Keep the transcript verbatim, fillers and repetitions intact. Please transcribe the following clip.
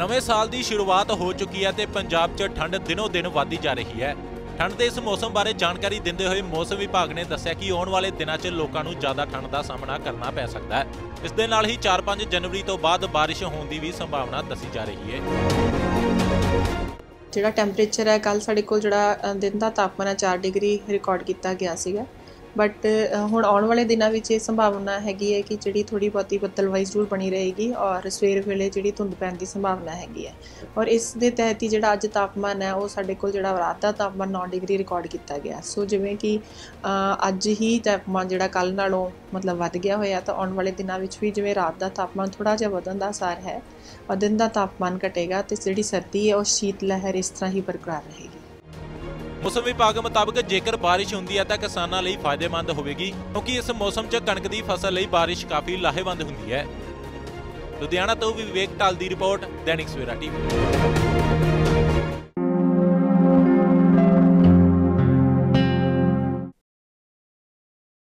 नਵੇਂ साल की शुरुआत हो चुकी है तो पंजाब च ठंड दिनों दिन वधदी जा रही है। ठंड के इस मौसम बारे जानकारी देंदे हुए मौसम विभाग ने दस्सिया कि आने वाले दिनों च लोगों को ज़्यादा ठंड का सामना करना पै सकता है। इस दे नाल ही चार पाँच जनवरी तो बाद बारिश होने की भी संभावना दसी जा रही है। ਜਿਹੜਾ ਟੈਂਪਰੇਚਰ ਹੈ ਕੱਲ ਸਾਡੇ ਕੋਲ ਜਿਹੜਾ ਦਿਨ ਦਾ ਤਾਪਮਾਨ ਹੈ ਚਾਰ ਡਿਗਰੀ ਰਿਕਾਰਡ ਕੀਤਾ ਗਿਆ ਸੀਗਾ, ਬਟ ਹੁਣ ਆਉਣ ਵਾਲੇ ਦਿਨਾਂ ਵਿੱਚ ਇਹ ਸੰਭਾਵਨਾ ਹੈਗੀ ਹੈ ਕਿ ਜਿਹੜੀ ਥੋੜੀ ਬਹੁਤੀ ਬੱਦਲਵਾਈ ਜ਼ਰੂਰ ਬਣੀ ਰਹੇਗੀ ਔਰ ਸਵੇਰ ਵੇਲੇ ਜਿਹੜੀ ਧੁੰਦ ਪੈਣ ਦੀ ਸੰਭਾਵਨਾ ਹੈਗੀ ਹੈ। ਔਰ ਇਸ ਦੇ ਤਹਿਤ ਹੀ ਜਿਹੜਾ ਅੱਜ ਤਾਪਮਾਨ ਹੈ ਉਹ ਸਾਡੇ ਕੋਲ ਜਿਹੜਾ ਰਾਤ ਦਾ ਤਾਪਮਾਨ ਨੌ ਡਿਗਰੀ ਰਿਕਾਰਡ ਕੀਤਾ ਗਿਆ। ਸੋ ਜਿਵੇਂ ਕਿ ਅੱਜ ਹੀ ਤਾਪਮਾਨ ਜਿਹੜਾ ਕੱਲ੍ਹ ਨਾਲੋਂ ਮਤਲਬ ਵੱਧ ਗਿਆ ਹੋਇਆ, ਤਾਂ ਆਉਣ ਵਾਲੇ ਦਿਨਾਂ ਵਿੱਚ ਵੀ ਜਿਵੇਂ ਰਾਤ ਦਾ ਤਾਪਮਾਨ ਥੋੜ੍ਹਾ ਜਿਹਾ ਵਧਣ ਦਾ ਅਸਾਰ ਹੈ ਔਰ ਦਿਨ ਦਾ ਤਾਪਮਾਨ ਘਟੇਗਾ ਤੇ ਜਿਹੜੀ ਸਰਦੀ ਹੈ ਉਹ ਸ਼ੀਤ ਲਹਿਰ ਇਸ ਤਰ੍ਹਾਂ ਹੀ ਬਰਕਰਾਰ ਰਹੇਗੀ। मौसम विभाग मुताबिक जेकर बारिश होंदी है तो किसानों लिए फायदेमंद होगी, क्योंकि इस मौसम च कणक की फसल लिए बारिश काफ़ी लाहेवंद होंदी है। लुधियाना तो विवेक ढाल की रिपोर्ट, दैनिक सवेरा टीवी।